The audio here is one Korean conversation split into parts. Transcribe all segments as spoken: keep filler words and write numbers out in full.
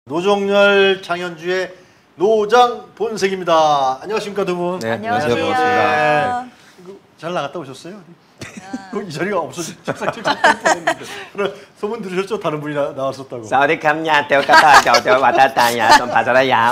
노종열 장현주의 노장 본색입니다. 안녕하십니까 두 분. 네, 안녕하세요. 반갑습니다. 네. 잘 나갔다 오셨어요? 이 자리가 없어져 책상 책상 뻔했는데. 그럼 소문 들으셨죠? 다른 분이 나, 나왔었다고. 사우디캄냐 때오까타 겨우겨우 왔다다냐 좀 봐줘라야.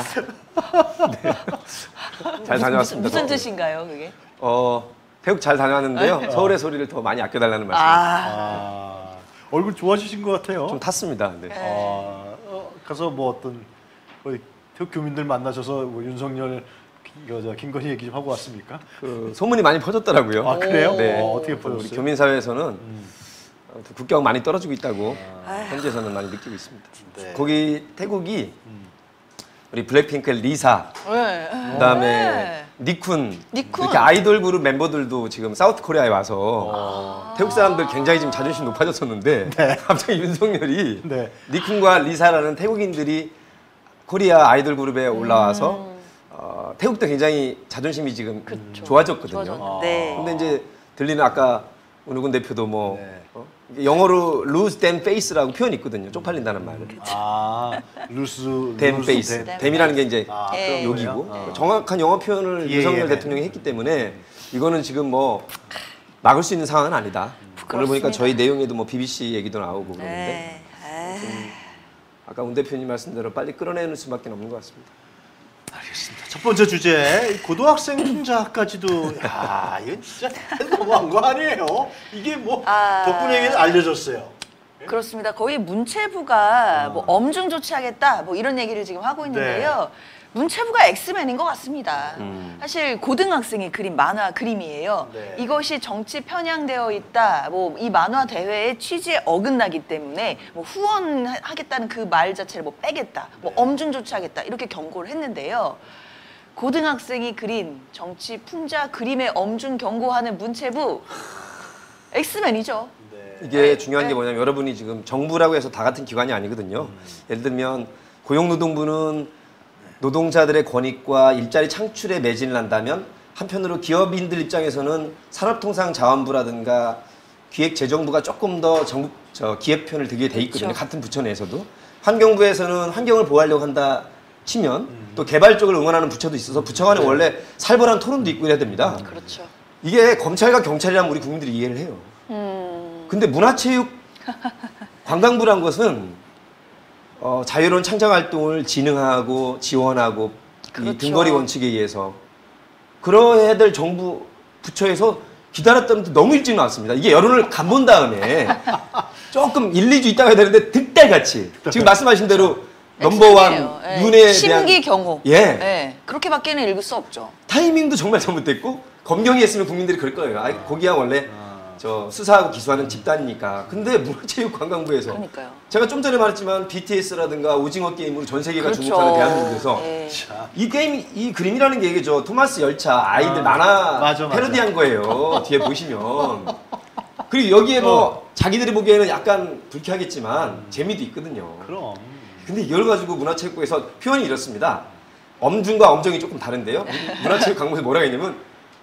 잘 다녀왔습니다. 무슨 뜻인가요, 그게? 어 태국 잘 다녀왔는데요. 네. 서울의 소리를 더 많이 아껴달라는 말씀. 아. 아, 얼굴 좋아지신 것 같아요. 좀 탔습니다. 네. 아, 어, 가서 뭐 어떤 거의 태국 교민들 만나셔서 뭐 윤석열, 저 김건희 얘기 좀 하고 왔습니까? 그 소문이 많이 퍼졌더라고요. 아 그래요? 네. 어, 어떻게 퍼졌어요? 우리 교민 사회에서는 음. 국경 많이 떨어지고 있다고 아. 현지에서는 많이 느끼고 있습니다. 네. 거기 태국이 음. 우리 블랙핑크의 리사, 네. 그다음에 네. 니쿤, 니쿤. 이렇게 아이돌 그룹 멤버들도 지금 사우트 코리아에 와서 어. 태국 사람들 굉장히 지금 자존심 높아졌었는데 네. 갑자기 윤석열이 네. 니쿤과 리사라는 태국인들이 코리아 아이돌 그룹에 올라와서 음. 어, 태국도 굉장히 자존심이 지금 그쵸. 좋아졌거든요. 좋아졌는데. 근데 이제 들리는 아까 운우군 대표도 뭐 네. 어? 영어로 lose them face라고 표현이 있거든요. 쪽팔린다는 말을. 아, 루스 them 루스 face. 댐. 댐이라는 게 이제 아, 네. 그런 욕이고 거예요? 어. 정확한 영어 표현을 예, 윤석열 예, 대통령이 네. 했기 때문에 이거는 지금 뭐 막을 수 있는 상황은 아니다. 오늘 보니까 부끄럽습니다. 저희 내용에도 뭐 비비씨 얘기도 나오고 그러는데 네. 에이. 아까 운 대표님 말씀대로 빨리 끌어내는 수밖에 없는 것 같습니다. 알겠습니다. 첫 번째 주제 고등학생 풍자까지도 야 이거 진짜 너무한 거 아니에요? 이게 뭐 아. 덕분에 알려졌어요. 그렇습니다. 거의 문체부가 어. 뭐 엄중 조치하겠다 뭐 이런 얘기를 지금 하고 있는데요. 문체부가 엑스맨인 것 같습니다. 음. 사실 고등학생이 그린 만화 그림이에요. 네. 이것이 정치 편향되어 있다. 뭐 이 만화 대회의 취지에 어긋나기 때문에 뭐 후원하겠다는 그 말 자체를 뭐 빼겠다. 뭐 네. 엄중 조치하겠다. 이렇게 경고를 했는데요. 고등학생이 그린 정치 풍자 그림에 엄중 경고하는 문체부 엑스맨이죠. 네. 이게 네, 중요한 네. 게 뭐냐면 여러분이 지금 정부라고 해서 다 같은 기관이 아니거든요. 음. 예를 들면 고용노동부는 노동자들의 권익과 일자리 창출에 매진을 한다면 한편으로 기업인들 입장에서는 산업통상자원부라든가 기획재정부가 조금 더 정부 저 기획 편을 들게 돼 있거든요. 그렇죠. 같은 부처 내에서도 환경부에서는 환경을 보호하려고 한다 치면 음. 또 개발 쪽을 응원하는 부처도 있어서 부처 간에 원래 살벌한 토론도 있고 이래야 됩니다. 그렇죠. 이게 검찰과 경찰이라면 우리 국민들이 이해를 해요. 음. 근데 문화체육 관광부란 것은 어, 자유로운 창작 활동을 진흥하고 지원하고 그렇죠. 이 등거리 원칙에 의해서 그러해야 될 정부 부처에서 기다렸다는데 너무 일찍 나왔습니다. 이게 여론을 간본 다음에 조금 일, 이 주 있다가 해야 되는데 득달같이 지금 말씀하신 대로 넘버원 엑스맨이에요. 예. 윤회에 대한 심기 경호. 예. 예. 그렇게밖에는 읽을 수 없죠. 타이밍도 정말 잘못됐고 검경이 했으면 국민들이 그럴 거예요. 아, 거기야 원래 저 수사하고 기소하는 집단이니까. 근데 문화체육관광부에서 그러니까요. 제가 좀 전에 말했지만 비티에스라든가 오징어 게임으로 전 세계가 그렇죠. 주목하는 대한민국에서 예. 자, 이 게임 이 그림이라는 게 이게 저 토마스 열차 아이들 아, 만화 맞아, 맞아. 패러디한 거예요. 뒤에 보시면. 그리고 여기에 뭐 어. 자기들이 보기에는 약간 불쾌하겠지만 재미도 있거든요. 그럼 근데 이걸 가지고 문화체육부에서 표현이 이렇습니다. 엄중과 엄정이 조금 다른데요. 문화체육관광부에서 뭐라고 했냐면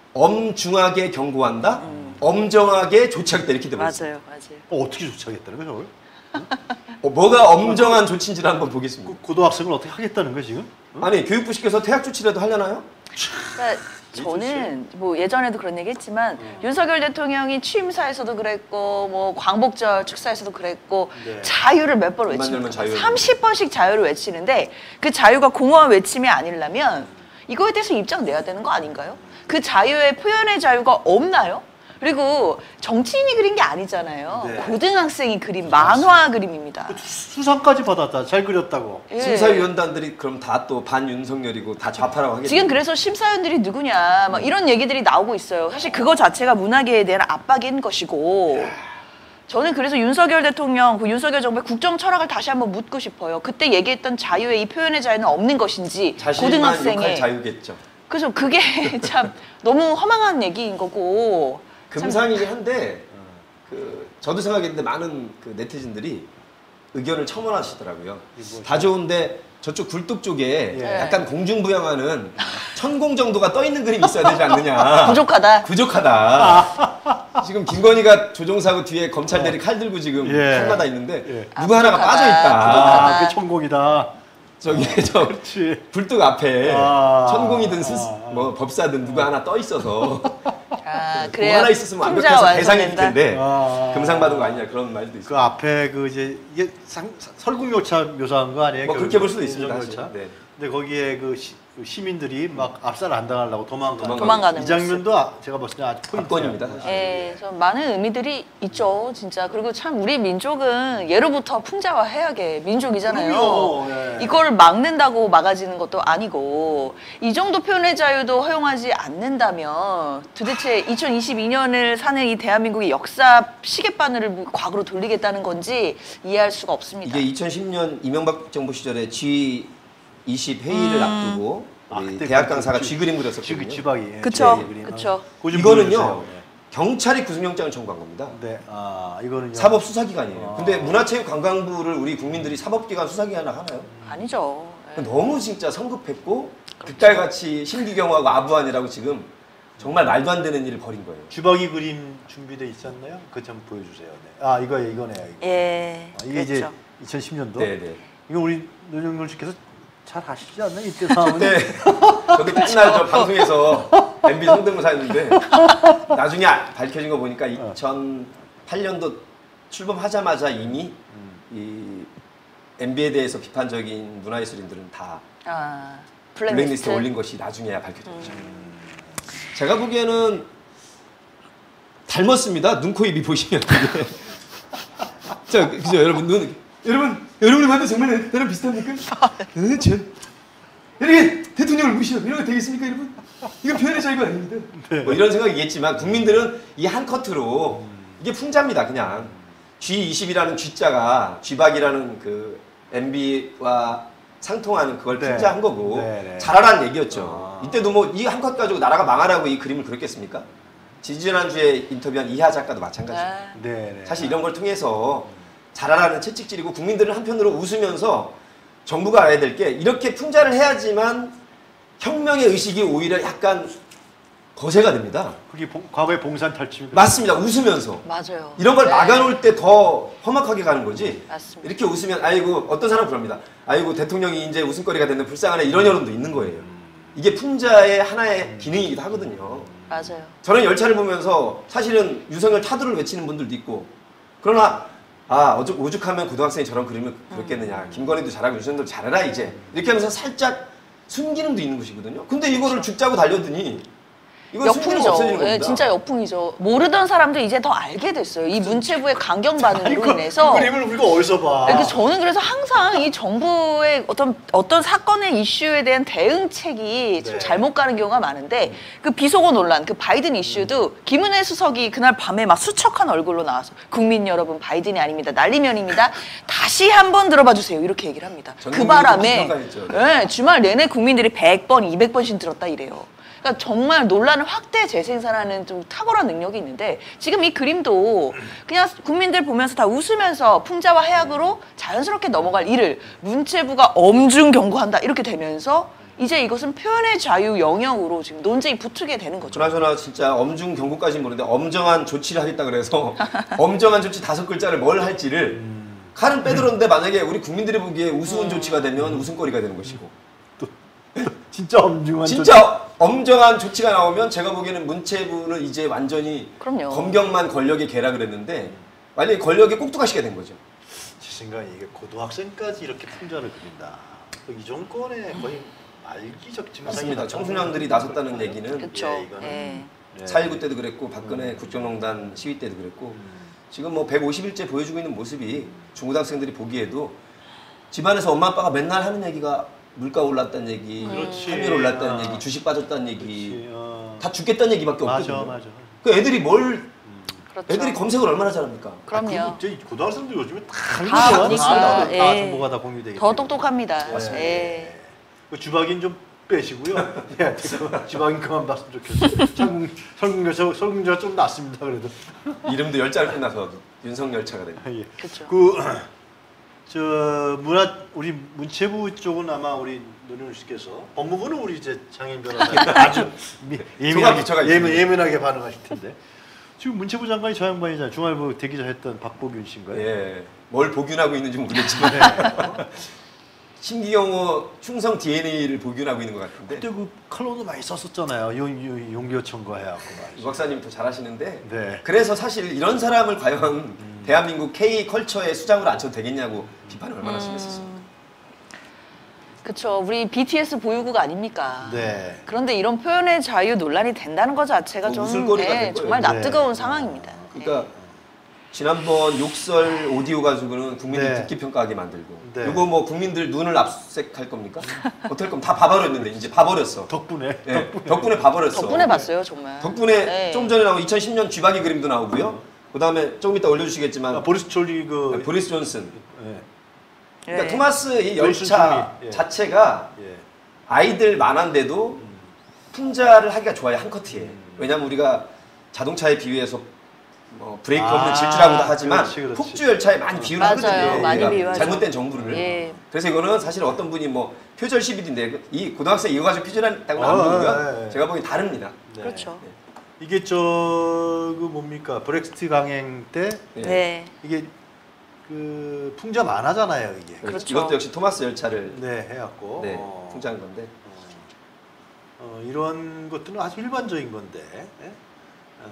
엄중하게 경고한다, 음. 엄정하게 조치하겠다 이렇게 되고 있어요. 맞아요. 맞아요. 어, 어떻게 조치하겠다는 거죠? 저걸? 어, 뭐가 엄정한 조치인지를 한번 보겠습니다. 그 고등학생을 어떻게 하겠다는 거예요 지금? 아니 교육부시켜서 퇴학 조치라도 하려나요? 그러니까 저는 뭐 예전에도 그런 얘기 했지만 윤석열 대통령이 취임사에서도 그랬고 뭐 광복절 축사에서도 그랬고 네. 자유를 몇 번 입만 열면 외칩니다. 자유예요. 삼십 번씩 자유를 외치는데 그 자유가 공허한 외침이 아니려면 이거에 대해서 입장 내야 되는 거 아닌가요? 그 자유의 표현의 자유가 없나요? 그리고 정치인이 그린 게 아니잖아요. 네. 고등학생이 그린 만화 그림입니다. 수상까지 받았다. 잘 그렸다고. 예. 심사위원단들이 그럼 다 또 반윤석열이고 다 좌파라고 하겠죠. 지금 그래서 심사위원들이 누구냐 막 이런 얘기들이 나오고 있어요. 사실 그거 자체가 문화계에 대한 압박인 것이고 저는 그래서 윤석열 대통령, 그 윤석열 정부의 국정 철학을 다시 한번 묻고 싶어요. 그때 얘기했던 자유의 이 표현의 자유는 없는 것인지 자신만 고등학생의 욕할 자유겠죠. 그래서 그게 참 너무 허망한 얘기인 거고 금상이긴 한데 그 저도 생각했는데 많은 그 네티즌들이 의견을 첨언하시더라고요. 이게 뭐죠? 다 좋은데 저쪽 굴뚝 쪽에 예. 약간 공중부양하는 천공 정도가 떠 있는 그림이 있어야 되지 않느냐. 부족하다. 부족하다. 지금 김건희가 조종사고 뒤에 검찰들이 칼 들고 지금 예. 한마다 있는데 예. 누구 하나가 부족하다. 빠져 있다. 아, 부족하다. 그게 천공이다. 저기 저 그렇지. 굴뚝 앞에 아. 천공이든 스스, 아. 뭐 법사든 누가 하나 떠 있어서 아, 뭐 그래야 하나 있었으면 풍자가 완벽해서 대상일 완성된다. 텐데 아. 금상 받은 거 아니냐 그런 말도 그 있어요. 앞에 그 이제 이게 상, 설국열차 묘사한 거 아니에요? 뭐 그렇게 볼 수도 있습니다. 열차. 네. 근데 거기에 그, 시, 그 시민들이 막 압살 안 당하려고 도망가는, 도망가는 이 장면도 아, 제가 봤을 때 아주 압권입니다. 포인트입니다. 예, 좀 많은 의미들이 있죠, 진짜. 그리고 참 우리 민족은 예로부터 풍자와 해악의 민족이잖아요. 그럼요, 예. 이걸 막는다고 막아지는 것도 아니고 이 정도 표현의 자유도 허용하지 않는다면 도대체 이천이십이 년을 사는 이 대한민국의 역사 시계바늘을 과거로 돌리겠다는 건지 이해할 수가 없습니다. 이게 이천십 년 이명박 정부 시절에 지 이십 회의를 음. 앞두고 아, 우리 그때 대학 그 강사가 쥐- 쥐 그림 쥐, 그렸었거든요. 쥐박이. 예, 그쵸, 쥐 그림. 그쵸. 그거 좀 이거는요 보여주세요. 경찰이 구속영장을 청구한 겁니다. 네. 네. 아 이거는요. 사법 수사기관이에요. 아. 근데 문화체육관광부를 우리 국민들이 사법기관 수사기관을 하나요? 아니죠. 예. 너무 진짜 성급했고 그딸같이 신기경하고 아부한이라고 지금 정말 말도 안 되는 일을 벌인 거예요. 쥐박이 그림 준비돼 있었나요? 그거 좀 보여주세요. 네. 아 이거예요, 이거네요. 이거. 예, 아, 이게 이제 그렇죠. 이천십 년도. 네네. 이거 우리 노영걸 씨께서 잘 아시지 않나요? 이때 상황은. 네. 저도 맨날 저 방송에서 엠비 성대모사했는데 나중에 아- 밝혀진 거 보니까 이천팔 년도 출범하자마자 이미 이 엠비에 대해서 비판적인 문화예술인들은 다 아, 블랙리스트에 블랙리스트. 올린 것이 나중에야 밝혀졌죠. 제가 보기에는 닮았습니다. 눈, 코, 입이 보시면. 자, 그죠 여러분 눈 여러분 여러분이 봐도 정말 나랑 비슷합니까? 네, 저 이렇게 대통령을 무시하 이런 거 되겠습니까, 여러분? 이건 표현의 자유가 아닙니다. 네. 뭐 이런 생각이겠지만 국민들은 이 한 커트로 이게 풍자입니다, 그냥. 쥐 이십이라는 쥐자가 쥐박이라는 그 엠비와 상통하는 그걸 네. 풍자한 거고 네, 네. 잘하라는 얘기였죠. 아. 이때도 뭐 이 한 컷 가지고 나라가 망하라고 이 그림을 그렸겠습니까? 지지난주에 인터뷰한 이하 작가도 마찬가지예요. 아, 네, 네. 사실 이런 걸 통해서 잘하라는 채찍질이고 국민들은 한편으로 웃으면서 정부가 알아야 될 게 이렇게 풍자를 해야지만 혁명의 의식이 오히려 약간 거세가 됩니다. 그게 봉- 과거의 봉산 탈취. 맞습니다. 웃으면서. 맞아요. 이런 걸 네. 막아놓을 때 더 험악하게 가는 거지. 맞습니다. 이렇게 웃으면 아이고 어떤 사람은 그럽니다. 아이고 대통령이 이제 웃음거리가 됐는 불쌍하네 이런 여론도 있는 거예요. 이게 풍자의 하나의 기능이기도 하거든요. 맞아요. 저는 열차를 보면서 사실은 윤석열 타도를 외치는 분들도 있고 그러나 아 오죽, 오죽하면 고등학생이 저런 그림을 그렸겠느냐. 김건희도 잘하고 윤석열도 잘해라 이제 이렇게 하면서 살짝 순기능도 있는 것이거든요. 근데 이거를 죽자고 달려드니 이건 순기능 역풍이죠. 없어지는 겁니다. 예, 진짜 역풍이죠. 모르던 사람도 이제 더 알게 됐어요. 이 문체부의 강경 반응으로 인해서. 그 그림을 우리가 어디서 봐? 그러니까 저는 그래서 항상 이 정부의 어떤 어떤 사건의 이슈에 대한 대응책이 좀 네. 잘못 가는 경우가 많은데 그 비속어 논란, 그 바이든 이슈도 김은혜 수석이 그날 밤에 막 수척한 얼굴로 나와서 국민 여러분 바이든이 아닙니다. 난리면입니다. 다시 한번 들어봐 주세요. 이렇게 얘기를 합니다. 전 그 국민이 바람에 평가했죠. 예, 주말 내내 국민들이 백 번, 이백 번씩 들었다 이래요. 그러니까 정말 논란을 확대 재생산하는 좀 탁월한 능력이 있는데 지금 이 그림도 그냥 국민들 보면서 다 웃으면서 풍자와 해악으로 자연스럽게 넘어갈 일을 문체부가 엄중 경고한다 이렇게 되면서 이제 이것은 표현의 자유 영역으로 지금 논쟁이 붙게 되는 거죠. 그나저나 진짜 엄중 경고까지는 모르는데 엄정한 조치를 하겠다 그래서 엄정한 조치 다섯 글자를 뭘 할지를 칼은 빼들었는데 만약에 우리 국민들이 보기에 우스운 조치가 되면 웃음거리가 되는 것이고 진짜 엄중한. 진짜 엄정한 조치가 나오면 제가 보기에는 문체부는 이제 완전히 그럼요. 검경만 권력의 개라 그랬는데 만약에 권력의 꼭두가시가 된 거죠. 제 생각에 이게 고등학생까지 이렇게 풍자를 그린다. 이 정권의 거의 말기적 증상이 맞습니다. 청소년들이 나섰다는 얘기는 그렇죠. 예, 이거는- 예. 네. 사일구 때도 그랬고 박근혜 국정농단 시위 때도 그랬고 지금 뭐 백오십 일째 보여주고 있는 모습이 중고등학생들이 보기에도 집안에서 엄마 아빠가 맨날 하는 얘기가 물가 올랐다는 얘기, 그렇지. 환율 올랐다는 아. 얘기, 주식 빠졌다는 얘기, 그렇지, 어. 다 죽겠다는 얘기밖에 맞아, 없거든요. 맞아. 그 애들이 뭘 그렇죠. 애들이 검색을 얼마나 잘합니까? 그럼요. 아, 그, 저 고등학생들 요즘에 다 다 하는 아니까, 다, 다 예. 정보가 다 공유되기 더 때문에. 똑똑합니다. 맞습니다. 예. 그 주박인 좀 빼시고요. 예, 그 주박인 그만 봤으면 좋겠어요. 설국 설국열차 설국열차 좀 낫습니다. 그래도. 이름도 열자를 끝나서 윤석열차가 됩니다. 예. 그렇죠. 그 저 문화 우리 문체부 쪽은 아마 우리 노련우 씨께서 법무부는 우리 이제 장인 변호사 아주 미, 예민하게 저가 예민, 있습니다. 예민하게 반응하실 텐데 지금 문체부 장관이 저 양반이잖아요. 중앙일보 대기자 했던 박보균 씨인가요? 예, 뭘 복균하고 있는지 모르겠지만 신기경호 충성 디엔에이를 복원하고 있는 것 같은데. 그때 그 칼럼도 많이 썼었잖아요. 용, 용, 용교청거 해갖고 이 말이죠. 박사님 더 잘하시는데. 네. 그래서 사실 이런 사람을 과연 대한민국 K 컬처의 수장으로 앉혀도 되겠냐고 비판을 얼마나 심했었어요. 그쵸. 우리 비티에스 보유국 아닙니까? 네. 그런데 이런 표현의 자유 논란이 된다는 것 자체가 뭐 좀 웃을거리가 예, 된 거예요. 정말 낯뜨거운 네. 상황입니다. 그러니까 지난번 욕설 오디오 가지고는 국민들 네. 듣기 평가하게 만들고 네. 이거 뭐 국민들 눈을 압색할 겁니까? 어떨 거면 다 봐버렸는데 이제 봐버렸어. 덕분에. 예, 덕분에 봐버렸어. 덕분에 봤어요, 정말. 덕분에 네. 좀 전에 나온 이천십 년 쥐박이 그림도 나오고요. 그 다음에 조금 이따 올려주시겠지만 아, 보리스 졸리 그. 네, 보리스 존슨. 예. 그러니까 예. 토마스 이 존슨 열차 총리. 예. 자체가 예. 아이들 만한데도 풍자를 하기가 좋아요, 한 커트에. 왜냐면 우리가 자동차에 비유해서 뭐 브레이크 없는 아, 질주라고도 하지만 그렇지, 그렇지. 폭주 열차에 많이 비유를 맞아요. 하거든요. 많이 우리가 비유하죠. 잘못된 정부를. 예. 그래서 이거는 사실 어떤 분이 뭐 표절 시비인데 이 고등학생 이거 가지고 표절했다고는 안 어, 보고요. 예, 예. 제가 보기엔 다릅니다. 네. 그렇죠. 이게 저그 뭡니까 브렉시트 강행 때 네. 네. 이게 그 풍자 만화잖아요 이게. 그렇죠. 이것도 역시 토마스 열차를 네 해갖고. 네, 어, 풍자한 건데. 어, 이런 것들은 아주 일반적인 건데. 예? 어,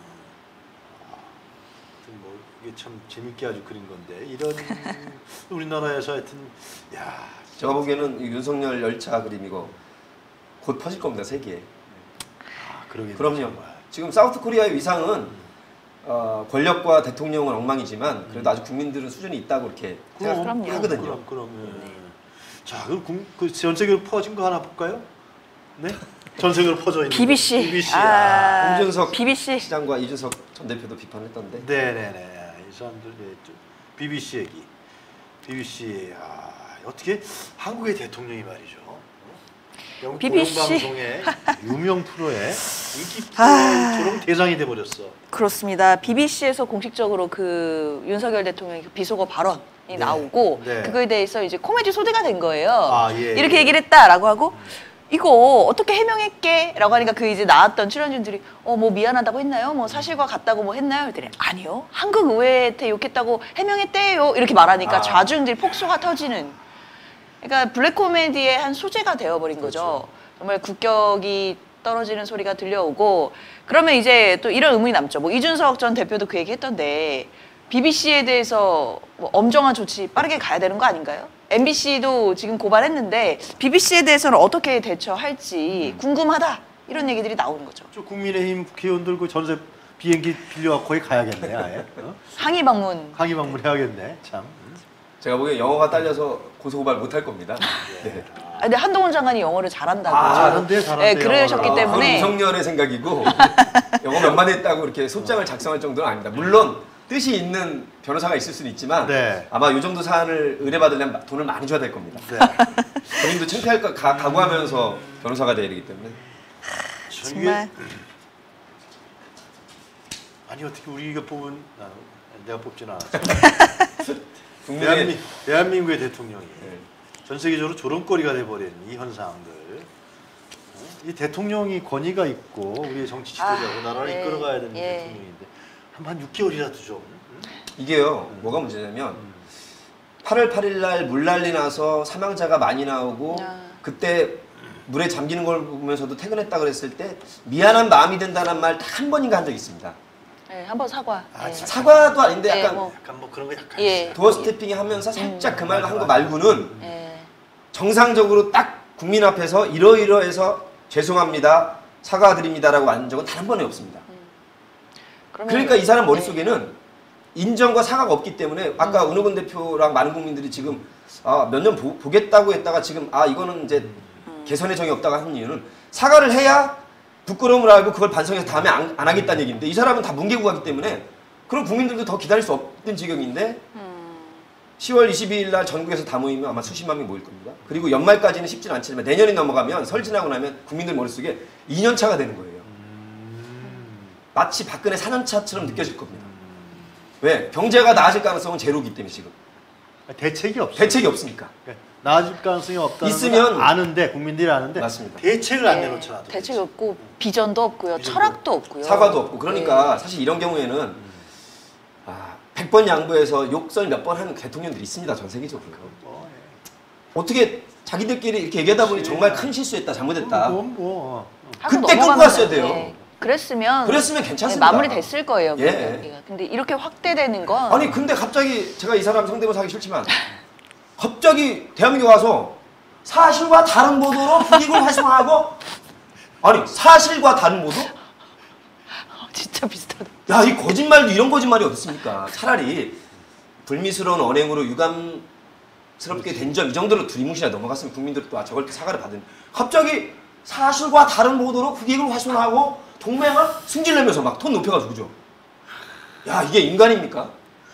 하여튼 뭐 이게 참 재밌게 아주 그린 건데 이런 우리나라에서 하여튼 야. 제가 보기에는 이 윤석열 열차 그림 이거 곧 퍼질 겁니다, 세계에. 아, 그러게. 그럼요. 지금 사우스 코리아의 위상은 어, 권력과 대통령은 엉망이지만 그래도 아직 국민들은 수준이 있다고 이렇게 그럼, 생각하거든요. 그럼 그럼. 예. 자, 그럼 국- 그 전 세계로 퍼진 거 하나 볼까요? 네? 전 세계로 퍼져 있는. 비비씨. 비비씨. 아, 홍준석 비비씨. 시장과 이준석 전 대표도 비판했던데. 네네네. 이 사람들 네, 비비씨 얘기. 비비씨. 아, 어떻게 한국의 대통령이 말이죠. 어? 영국 비비씨. 공영방송의 유명 프로의 인기 아. 프로의 대상이 돼 버렸어. 그렇습니다. 비비씨에서 공식적으로 그 윤석열 대통령의 그 비속어 발언이 네. 나오고 네. 그거에 대해서 이제 코미디 소재가 된 거예요. 아, 예, 이렇게 예. 얘기를 했다라고 하고 이거 어떻게 해명했게? 라고 하니까 그 이제 나왔던 출연진들이 어 뭐 미안하다고 했나요? 뭐 사실과 같다고 뭐 했나요? 그랬더니 아니요. 한국 의회한테 욕했다고 해명했대요. 이렇게 말하니까 아. 좌중들이 폭소가 터지는. 그러니까 블랙 코미디의 한 소재가 되어버린 거죠. 그렇죠. 정말 국격이 떨어지는 소리가 들려오고 그러면 이제 또 이런 의문이 남죠. 뭐 이준석 전 대표도 그 얘기 했던데 비비씨에 대해서 뭐 엄정한 조치 빠르게 가야 되는 거 아닌가요? 엠비씨도 지금 고발했는데 비비씨에 대해서는 어떻게 대처할지 궁금하다 이런 얘기들이 나오는 거죠. 저 국민의힘 국회의원들 그 전세 비행기 빌려갖고 거기 가야겠네 아예. 어? 항의 방문. 항의 방문해야겠네 참. 제가 보기엔 영어가 딸려서 고소고발 못할 겁니다. 네. 아, 근데 한동훈 장관이 영어를 잘한다고. 아, 잘한대요, 잘한대요. 네, 그러셨기 영어를. 그건 때문에 윤석열의 생각이고 영어 몇 마디 했다고 이렇게 소장을 작성할 정도는 아닙니다. 물론 뜻이 있는 변호사가 있을 수는 있지만 네. 아마 이 정도 사안을 의뢰받으려면 돈을 많이 줘야 될 겁니다. 네. 본인도 창피할 거 가- 각오하면서 변호사가 돼야 되기 때문에. 저 정말. 이게- 아니 어떻게 우리가 뽑은 아, 내가 뽑진 않았어. 국민의 대한민, 대한민국의 대통령이 네. 전 세계적으로 조롱거리가 돼버린 이 현상들. 어? 이 대통령이 권위가 있고 우리의 정치 지도자고 아, 나라를 네. 이끌어가야 되는 예. 대통령인데 한, 한 육 개월이라도 좀. 응? 이게요 뭐가 문제냐면 팔월 팔일 날 물난리 나서 사망자가 많이 나오고 아. 그때 물에 잠기는 걸 보면서도 퇴근했다 그랬을 때 미안한 마음이 든다는 말 딱 한 번인가 한 적이 있습니다. 네, 한번 사과. 아, 네. 참. 사과도 아닌데 네, 약간 뭐. 약간 뭐 그런 거 약간 예. 있어요. 도어 스태핑 하면서 살짝 그 말 한 거 말고는 예. 정상적으로 딱 국민 앞에서 이러이러해서 죄송합니다 사과드립니다라고 한 적은 단 한 번에 없습니다. 그러면- 그러니까 이 사람 네. 머릿속에는 인정과 사과가 없기 때문에 아까 음. 은호근 대표랑 많은 국민들이 지금 아, 몇 년 보겠다고 했다가 지금 아 이거는 이제 음. 개선의 정이 없다고 하는 이유는 사과를 해야 부끄러움을 알고 그걸 반성해서 다음에 안, 안 하겠다는 얘기인데 이 사람은 다 뭉개고 가기 때문에 그럼 국민들도 더 기다릴 수 없는 지경인데 음. 시월 이십이일 날 전국에서 다 모이면 아마 수십만 명 모일 겁니다. 그리고 연말까지는 쉽진 않지만 내년이 넘어가면 설 지나고 나면 국민들 머릿속에 이 년 차가 되는 거예요. 마치 박근혜 사 년 차처럼 느껴질 겁니다. 왜? 경제가 나아질 가능성은 제로이기 때문에 지금. 대책이 없어. 대책이 없으니까. 그러니까 나아질 가능성이 없다는 있으면- 건 아는데 국민들이 아는데 맞습니다. 대책을 안 네, 내놓잖아. 대책이 없고 비전도 없고요. 비전도 철학도 없고요. 사과도 없고. 그러니까 네. 사실 이런 경우에는 아, 백 번 양보해서 욕설 몇 번 하는 대통령들이 있습니다. 전 세계적으로. 뭐, 어떻게 자기들끼리 이렇게 얘기하다 보니 정말 큰 실수했다, 잘못했다. 뭐, 뭐. 하고 그때 넘어가면 끌고 왔어야 돼요. 네. 그랬으면 그랬으면 괜찮습니다. 네, 마무리됐을 거예요. 그 예. 얘기가. 근데 이렇게 확대되는 건 아니 근데 갑자기 제가 이 사람 상대로 사기 싫지만 갑자기 대한민국 와서 사실과 다른 보도로 불이익을 활성화하고 아니 사실과 다른 보도? 어, 진짜 비슷하다. 야 이 거짓말도 이런 거짓말이 어딨습니까? 차라리 불미스러운 언행으로 유감스럽게 된 점 이 정도로 두리뭉실하게 넘어갔으면 국민들이 또 아, 저걸 또 사과를 받은 갑자기 사실과 다른 보도로 불이익을 활성화하고 동맹을 승질내면서 막 톤 높여가지고 그죠? 야 이게 인간입니까?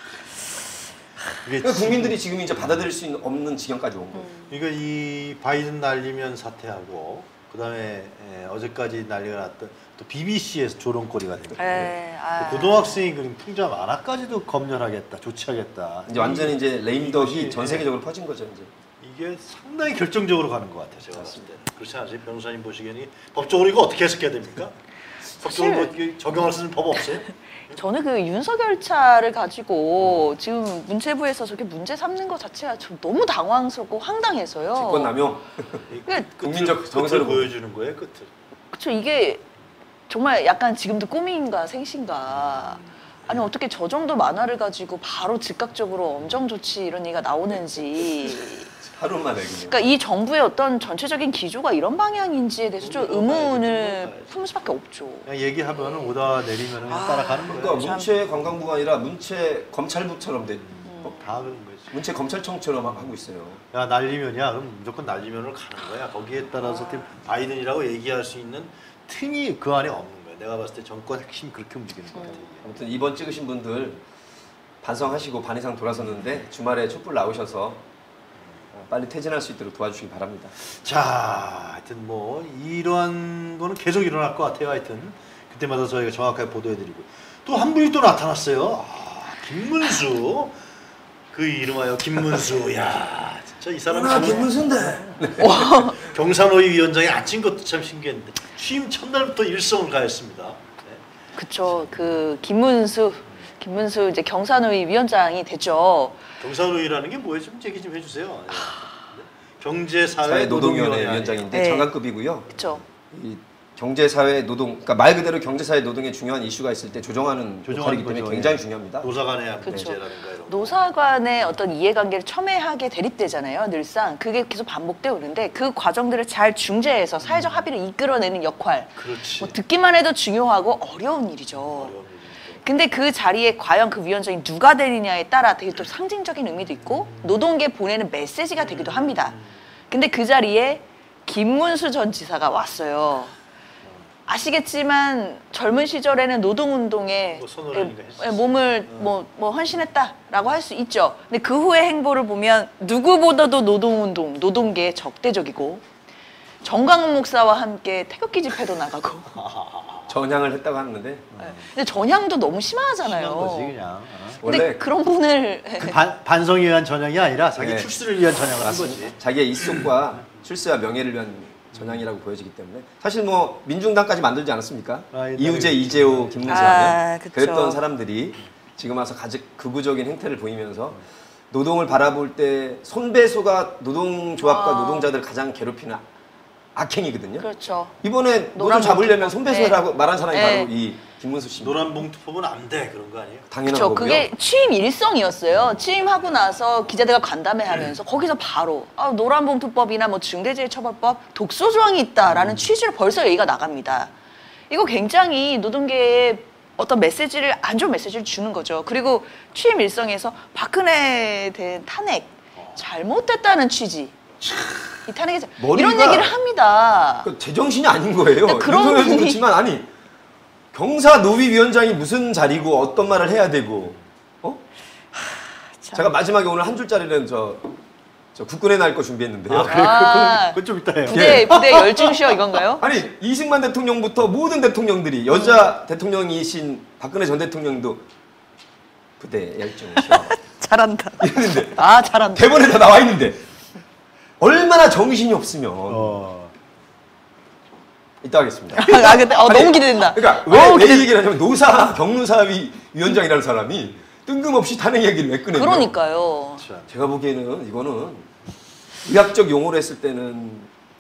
이게 그러니까 국민들이 지금 이제 받아들일 수 있는 없는 지경까지 온 거예요. 그러니까 이 바이든 날리면 사퇴하고 그다음에 에, 어제까지 난리가 났던 또 비비씨에서 조롱거리가 된 거예요. 에, 아. 고등학생이 그림 풍자 만화까지도 검열하겠다, 조치하겠다. 이제 완전히 이제 레임덕이 이것이, 전 세계적으로 퍼진 거죠 이제. 이게 상당히 결정적으로 가는 것 같아요. 제가 봤을 때. 그렇지 않으세요? 변호사님 보시기에는 법적으로 이거 어떻게 해석해야 됩니까? 법적으로 뭐 이게 적용할 수 있는 법 없어요? 저는 그 윤석열 차를 가지고 지금 문체부에서 저렇게 문제 삼는 것 자체가 좀 너무 당황스럽고 황당해서요. 직권남용. 그러니까 국민적 끝을 정서를 보여주는 거예요, 끝을. 그쵸, 이게 정말 약간 지금도 꿈인가 생신가. 아니 어떻게 저 정도 만화를 가지고 바로 즉각적으로 엄정 조치 이런 얘기가 나오는지. 하루 만에 그냥. 그러니까 이 정부의 어떤 전체적인 기조가 이런 방향인지에 대해서 좀 의문을 품을 수밖에 없죠. 그냥 얘기하면 오다 내리면 그냥 아, 따라가는 거예요. 그러니까 참. 문체 관광부가 아니라 문체 검찰부처럼 돼. 뭐 다 그런 거지. 문체 검찰청처럼 하고 있어요. 야 날리면이야, 그럼 무조건 날리면으로 가는 거야. 거기에 따라서 지금 바이든이라고 얘기할 수 있는 틈이 그 안에 없는 거야. 내가 봤을 때 정권 핵심이 그렇게 움직이는 것 같아. 아무튼 이번 찍으신 분들 반성하시고 반 이상 돌아섰는데 주말에 촛불 나오셔서 빨리 퇴진할 수 있도록 도와주시기 바랍니다. 자, 하여튼 뭐 이러한 거는 계속 일어날 것 같아요. 하여튼 그때마다 저희가 정확하게 보도해드리고 또 한 분이 또 나타났어요. 아, 김문수. 그 이름하여 김문수. 야, 진짜 이 사람 아, 김문수인데. 경산호위 위원장에 앉힌 것도 참 신기했는데 취임 첫날부터 일성을 가했습니다. 네. 그쵸. 그 김문수, 김문수 이제 경산호위 위원장이 됐죠. 경산호위라는 게 뭐예요? 좀 얘기 좀 해주세요. 네. 사회 노동위원회 경제사회노동위원회 위원장인데 네. 장관급이고요. 그쵸. 이 경제사회 노동, 그러니까 말 그대로 경제사회 노동에 중요한 이슈가 있을 때 조정하는 조정하는 역할이기 때문에 거죠. 굉장히 예. 중요합니다. 노사간의 그쵸. 문제라든가 이런 거. 노사 간의 어떤 이해관계를 첨예하게 대립되잖아요. 늘상 그게 계속 반복되어 오는데 그 과정들을 잘 중재해서 사회적 합의를 이끌어내는 역할. 그렇지. 뭐 듣기만 해도 중요하고 어려운 일이죠. 어려운 일이죠. 근데 그 자리에 과연 그 위원장이 누가 되느냐에 따라 되게 또 상징적인 의미도 있고 노동계에 보내는 메시지가 되기도 합니다. 근데 그 자리에 김문수 전 지사가 왔어요. 아시겠지만 젊은 시절에는 노동운동에 뭐 선언하니까 했었어요. 몸을 뭐, 뭐 헌신했다라고 할 수 있죠. 근데 그 후의 행보를 보면 누구보다도 노동운동, 노동계에 적대적이고 정광훈 목사와 함께 태극기 집회도 나가고 전향을 했다고 하는데 근데 전향도 너무 심한 심하잖아요. 거지 그냥. 어. 근데 원래 그런 분을 그 반, 반성을 위한 전향이 아니라 자기 네. 출세를 위한 전향을 한 맞습니다. 거지. 자기의 입속과 출세와 명예를 위한 전향이라고 보여지기 때문에 사실 뭐 민중당까지 만들지 않았습니까? 아, 옛날에 이우재, 그랬죠. 이재호, 김문수 아, 하면 그쵸. 그랬던 사람들이 지금 와서 가장 극우적인 행태를 보이면서 노동을 바라볼 때 손배소가 노동조합과 아. 노동자들 가장 괴롭히는 악행이거든요. 그렇죠. 이번에 노조 노란 잡으려면 봉투. 손배소라고 네. 말한 사람이 네. 바로 이 김문수 씨입니다. 노란 봉투 보면 안 돼 그런 거 아니에요? 당연한 그렇죠. 거고요. 그게 취임 일성이었어요. 취임하고 나서 기자들과 간담회하면서 거기서 바로 아, 노란봉투법이나 뭐 중대재해처벌법 독소 조항이 있다라는 취지로 벌써 얘기가 나갑니다. 이거 굉장히 노동계에 어떤 메시지를 안 좋은 메시지를 주는 거죠. 그리고 취임 일성에서 박근혜에 대한 탄핵 잘못됐다는 취지. 이 탄핵이 잘- 머리가- 이런 얘기를 합니다. 그 제정신이 아닌 거예요. 근데 그런 윤석열도 분이- 그렇지만 아니 경사 노위 위원장이 무슨 자리고 어떤 말을 해야 되고 어? 참. 제가 마지막에 오늘 한 줄짜리는 저, 저 국군의 날 거 준비했는데요. 아, 그래, 아. 그건 좀 이따 해요. 부대 부대 열중시어 이건가요? 아니 이승만 대통령부터 모든 대통령들이 여자 대통령이신 박근혜 전 대통령도 부대 열중 시어 잘한다. 이랬는데 아 잘한다. 대본에 다 나와 있는데 얼마나 정신이 없으면 어. 이따 하겠습니다. 아 근데 어, 아니, 너무 기대된다. 그러니까 왜, 어우, 왜 기대- 얘기를 하냐면 노사 경무사위 위원장이라는 사람이 뜬금없이 탄핵 얘기를 왜 꺼내요? 그러니까요. 자, 제가 보기에는 이거는 의학적 용어로 했을 때는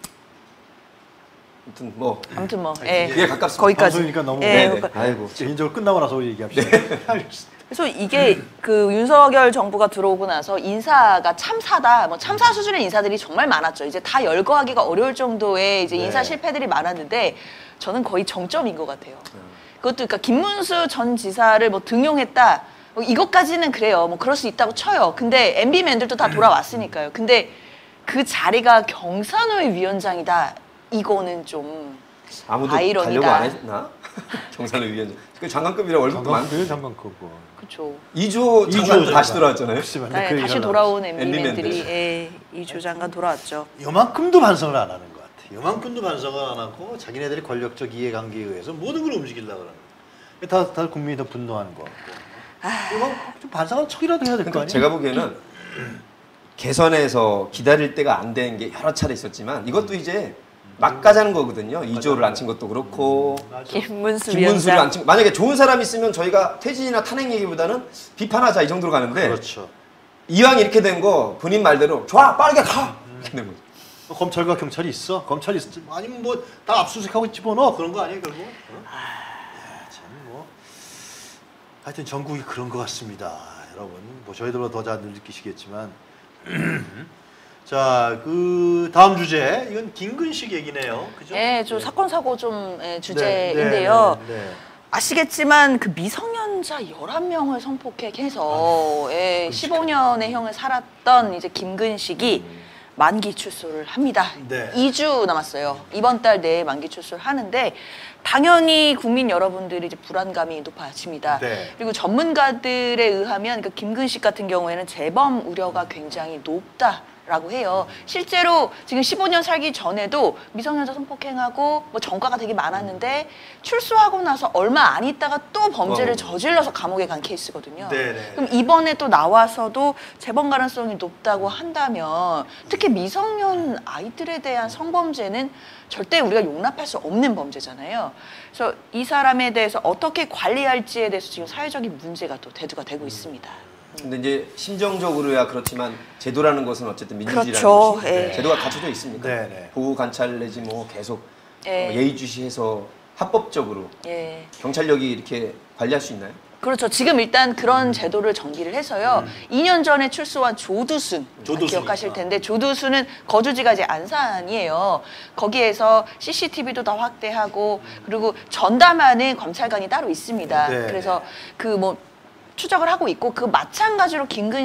아무튼 뭐 아무튼 뭐 아니, 예. 그게 가깝습니다. 거기까지. 방송이니까 너무 예, 네네. 거기까지. 아이고 개인적으로 끝나고 나서 얘기합시다. 알겠습니다. 그래서 이게 그 윤석열 정부가 들어오고 나서 인사가 참사다, 뭐 참사 수준의 인사들이 정말 많았죠. 이제 다 열거하기가 어려울 정도의 이제 네. 인사 실패들이 많았는데 저는 거의 정점인 것 같아요. 그것도 그러니까 김문수 전 지사를 뭐 등용했다, 뭐 이것까지는 그래요. 뭐 그럴 수 있다고 쳐요. 근데 엠비맨들도 다 돌아왔으니까요. 근데 그 자리가 경산호의 위원장이다. 이거는 좀 아무도 아이러니다. 가려고 안 했나? 경산의 위원장. 그 장관급이라 월급도 많고. 장관, 장관 크고. 그렇죠. 이조 이조 장관 장관. 다시 돌아왔잖아요. 그렇지만 네, 그 얘기를 다시 하려고 돌아온 엠비맨들. 엠비맨들이 예, 이조 장관 돌아왔죠. 요만큼도 반성을 안 하는 것 같아. 요만큼도 반성을 안 하고 자기네들이 권력적 이해관계에 의해서 모든 걸 움직이려고 그러는 거야. 다, 다 국민이 더 분노하는 거 같고. 아. 이거 좀 반성한 척이라도 해야 될 거 그러니까 아니야? 제가 보기에는 개선에서 기다릴 때가 안 된 게 여러 차례 있었지만 이것도 이제 막 가자는 거거든요. 이조를 안 친 것도 그렇고 맞아. 김문수 김문수를 위원장. 안 친. 만약에 좋은 사람 있으면 저희가 퇴진이나 탄핵 얘기보다는 비판하자 이 정도로 가는데 그렇죠. 이왕 이렇게 된 거 본인 말대로 좋아 빠르게 가 이렇게 된 거죠. 뭐 검찰과 경찰이 있어. 검찰이 있어. 아니면 뭐 다 압수수색하고 집어넣어. 그런 거 아니에요, 결국? 어? 야, 참 뭐. 하여튼 전국이 그런 것 같습니다. 여러분, 뭐 저희들보다 더 잘 느끼시겠지만. 자, 그 다음 주제. 이건 김근식 얘기네요. 그죠? 예, 좀 사건 사고 좀 예, 네, 주제인데요. 네, 네, 네. 아시겠지만 그 미성년자 열한 명을 성폭행해서 예, 십오 년의 형을 살았던 이제 김근식이 만기 출소를 합니다. 네. 이 주 남았어요. 이번 달 내에 만기 출소를 하는데 당연히 국민 여러분들이 이제 불안감이 높아집니다. 네. 그리고 전문가들에 의하면 그 김근식 같은 경우에는 재범 우려가 굉장히 높다. 라고 해요. 실제로 지금 십오 년 살기 전에도 미성년자 성폭행하고 뭐 전과가 되게 많았는데 출소하고 나서 얼마 안 있다가 또 범죄를 어. 저질러서 감옥에 간 케이스거든요. 네네. 그럼 이번에 또 나와서도 재범 가능성이 높다고 한다면 특히 미성년 아이들에 대한 성범죄는 절대 우리가 용납할 수 없는 범죄잖아요. 그래서 이 사람에 대해서 어떻게 관리할지에 대해서 지금 사회적인 문제가 또 대두가 되고 있습니다. 근데 이제 심정적으로야 그렇지만 제도라는 것은 어쨌든 민주주의라는 그렇죠. 것이 예. 제도가 갖춰져 있습니까? 네, 네. 보호 관찰 내지 뭐 계속 예. 어, 예의주시해서 합법적으로 예. 경찰력이 이렇게 관리할 수 있나요? 그렇죠. 지금 일단 그런 제도를 정비를 해서요. 이 년 전에 출소한 조두순, 조두순. 기억하실 텐데 조두순은 거주지가 이제 안산이에요. 거기에서 씨씨티비도 다 확대하고 그리고 전담하는 검찰관이 따로 있습니다. 네. 그래서 그 뭐 추적을 하고 있고 그 마찬가지로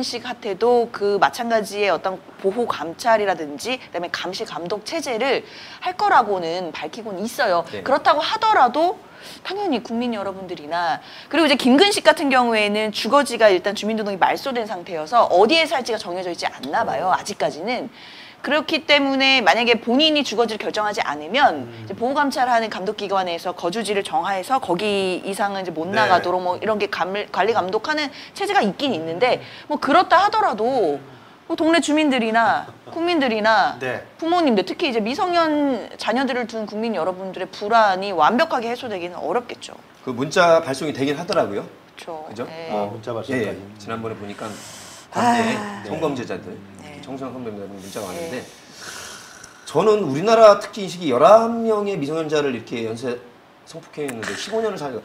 김근식한테도 그 마찬가지의 어떤 보호 감찰이라든지 그다음에 감시 감독 체제를 할 거라고는 밝히고는 있어요. 네. 그렇다고 하더라도 당연히 국민 여러분들이나 그리고 이제 김근식 같은 경우에는 주거지가 일단 주민등록이 말소된 상태여서 어디에 살지가 정해져 있지 않나 봐요. 아직까지는. 그렇기 때문에 만약에 본인이 주거지를 결정하지 않으면 음. 이제 보호감찰하는 감독기관에서 거주지를 정하해서 거기 이상은 이제 못 네. 나가도록 뭐 이런 게 감, 관리 감독하는 체제가 있긴 있는데 뭐 그렇다 하더라도 뭐 동네 주민들이나 국민들이나 네. 부모님들 특히 이제 미성년 자녀들을 둔 국민 여러분들의 불안이 완벽하게 해소되기는 어렵겠죠. 그 문자 발송이 되긴 하더라고요. 그렇죠. 그죠? 네. 아, 문자 발송까지. 예, 예. 지난번에 보니까 관내 아, 성범죄자들, 네. 청소년 성범죄자들 문자가 왔는데 네. 저는 우리나라 특히 인식이 열한 명의 미성년자를 이렇게 연쇄 성폭행했는데 십오 년을 살고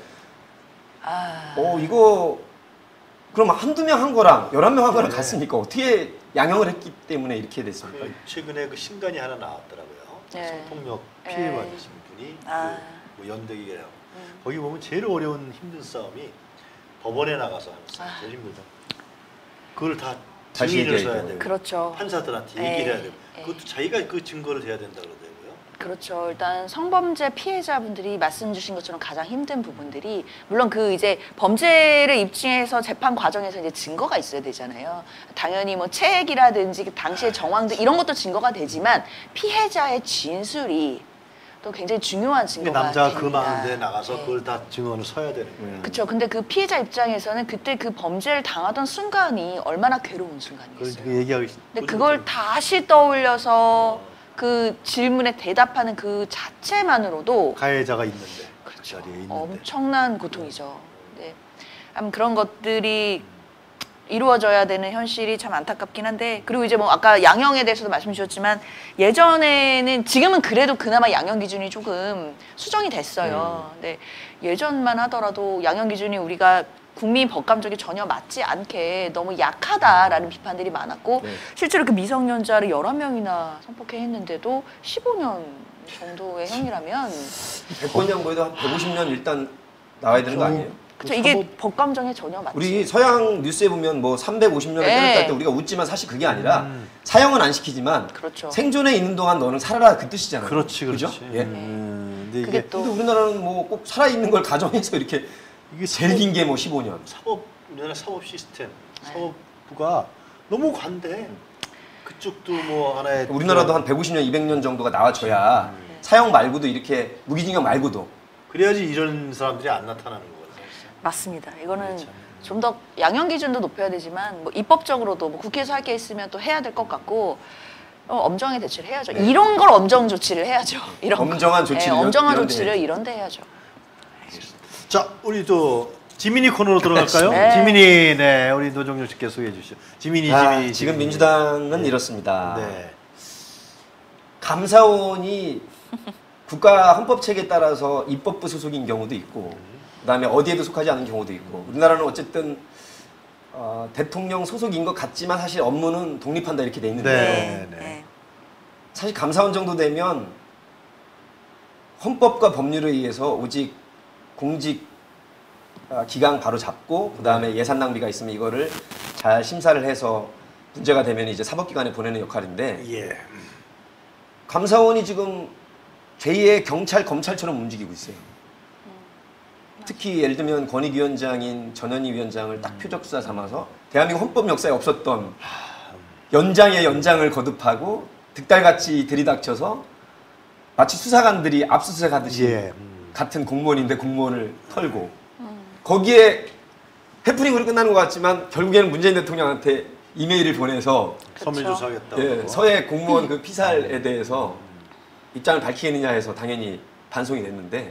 아, 어 이거 그럼 한두 명 한 거랑 열한 명 한 거랑 네. 같습니까? 어떻게 양형을 했기 때문에 이렇게 됐습니까? 그 최근에 그 신간이 하나 나왔더라고요. 네. 성폭력 네. 피해 받으신 분이 아. 그 뭐 연대기라고. 음. 거기 보면 제일 어려운 힘든 싸움이 법원에 나가서 하는 싸움. 아. 제일 힘들다. 그걸 다 다시 증인을 얘기해야 써야 되고. 되고 그렇죠. 판사들한테 에, 얘기를 해야 되고 에. 그것도 자기가 그 증거를 대야 된다 그러더라고요. 그렇죠. 일단 성범죄 피해자분들이 말씀 주신 것처럼 가장 힘든 부분들이 물론 그 이제 범죄를 입증해서 재판 과정에서 이제 증거가 있어야 되잖아요. 당연히 뭐 체액이라든지 그 당시의 정황들 이런 것도 증거가 되지만 피해자의 진술이 또 굉장히 중요한 근데 증거가 남자가 됩니다. 그 많은 데 나가서 네. 그걸 다 증언을 서야 되는 거예요. 음. 그렇죠. 근데 그 피해자 입장에서는 그때 그 범죄를 당하던 순간이 얼마나 괴로운 그걸 순간이겠어요. 그 얘기하기 근데 그걸 다시 떠올려서 그 질문에 대답하는 그 자체만으로도 가해자가 있는데 그 그렇죠. 자리에 있는데 엄청난 고통이죠. 네. 아무튼 그런 것들이 이루어져야 되는 현실이 참 안타깝긴 한데 그리고 이제 뭐 아까 양형에 대해서도 말씀 주셨지만 예전에는 지금은 그래도 그나마 양형 기준이 조금 수정이 됐어요. 음. 근데 예전만 하더라도 양형 기준이 우리가 국민 법감정에 전혀 맞지 않게 너무 약하다라는 비판들이 많았고 네. 실제로 그 미성년자를 열한 명이나 선폭해 했는데도 십오 년 정도의 형이라면 백번 양보에도 한 백오십 년 일단 나와야 되는 거 아니에요? 그쵸, 이게 법감정에 전혀 맞지 우리 서양 뉴스에 보면 뭐 삼백오십 년을 네. 때렸다 할 때 우리가 웃지만 사실 그게 아니라 음. 사형은 안 시키지만 그렇죠. 생존에 있는 동안 너는 살아라 그 뜻이잖아요. 그렇지, 그렇지. 그죠? 예. 음, 근데 그게 이게 또 근데 우리나라는 뭐 꼭 살아있는 걸 가정해서 이렇게 이게 제일 긴 게 뭐 십오 년. 사법 우리나라 사법 시스템, 네. 사법부가 너무 관대. 그쪽도 뭐 하나의 우리나라도 한 백오십 년, 이백 년 정도가 나와줘야 음. 사형 말고도 이렇게 무기징역 말고도 그래야지 이런 사람들이 안 나타나는 거예요. 맞습니다. 이거는 그렇죠. 좀 더 양형 기준도 높여야 되지만 뭐 입법적으로도 뭐 국회에서 할 게 있으면 또 해야 될 것 같고 어, 엄정의 대처를 해야죠. 네. 이런 걸 엄정 조치를 해야죠. 이런 거. 엄정한 조치를 네, 이런- 엄정한 이런 데 조치를 해야죠. 이런 데 해야죠. 자, 우리 또 지민이 코너로 들어갈까요? 네. 지민이, 네, 우리 노정열 씨께 소개해 주시죠. 지민이, 아, 지민이. 지금 지민이. 민주당은 네. 이렇습니다. 네. 감사원이 국가 헌법 체계에 따라서 입법부 소속인 경우도 있고, 그다음에 어디에도 속하지 않은 경우도 있고, 우리나라는 어쨌든 어, 대통령 소속인 것 같지만 사실 업무는 독립한다 이렇게 돼 있는데요. 네, 네. 사실 감사원 정도 되면 헌법과 법률에 의해서 오직 공직 아, 기강 바로 잡고 그다음에 예산 낭비가 있으면 이거를 잘 심사를 해서 문제가 되면 이제 사법기관에 보내는 역할인데 예. 감사원이 지금 제이의 경찰 검찰처럼 움직이고 있어요. 특히 예를 들면 권익위원장인 전현희 위원장을 딱 표적수사 삼아서 대한민국 헌법 역사에 없었던 연장의 연장을 거듭하고 득달같이 들이닥쳐서 마치 수사관들이 압수수색하듯이 예. 음. 같은 공무원인데 공무원을 털고 거기에 해프닝으로 끝나는 것 같지만 결국에는 문재인 대통령한테 이메일을 보내서 서면 그쵸. 조사하겠다고. 예, 서해 공무원 그 피살에 대해서 입장을 밝히겠느냐 해서 당연히 반송이 됐는데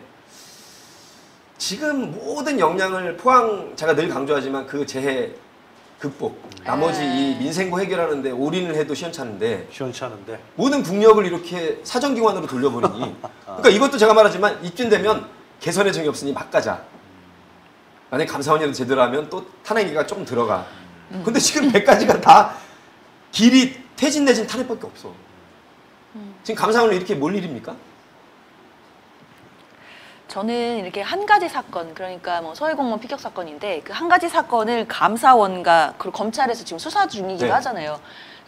지금 모든 역량을 포항 제가 늘 강조하지만 그 재해 극복 나머지 이 민생고 해결하는데 올인을 해도 시원찮은데 시원찮은데. 모든 국력을 이렇게 사정기관으로 돌려버리니 그러니까 이것도 제가 말하지만 입준되면 개선의 정이 없으니 막 가자. 만약에 감사원이라도 제대로 하면 또 탄핵기가 조금 들어가. 근데 지금 백 가지가 다 길이 퇴진 내진 탄핵밖에 없어. 지금 감사원을 이렇게 몰 일입니까? 저는 이렇게 한 가지 사건, 그러니까 뭐 서해공무원 피격 사건인데 그 한 가지 사건을 감사원과 그리고 검찰에서 지금 수사 중이기도 네. 하잖아요.